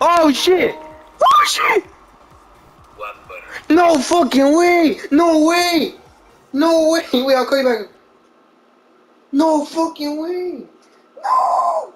Oh shit! Oh shit! What butter? No fucking way! No way! No way! Wait, I'll call you back. No fucking way! No!